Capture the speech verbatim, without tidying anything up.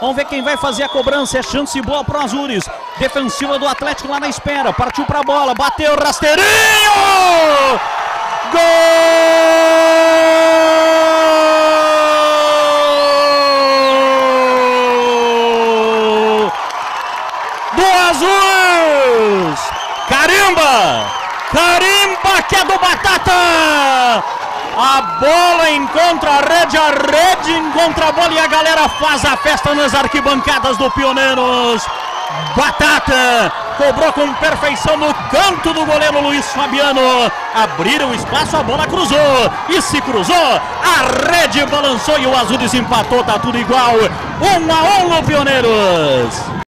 Vamos ver quem vai fazer a cobrança. É chance boa pro Azures. Defensiva do Atlético lá na espera. Partiu pra bola. Bateu, rasteirinho! Gol! Do Azures! Carimba! Carimba que é do Batata! A bola encontra a rede, a rede encontra a bola e a galera faz a festa nas arquibancadas do Pioneiros. Batata cobrou com perfeição no canto do goleiro Luiz Fabiano. Abriram espaço, a bola cruzou. E se cruzou, a rede balançou e o Azures empatou, tá tudo igual. Um a um no Pioneiros.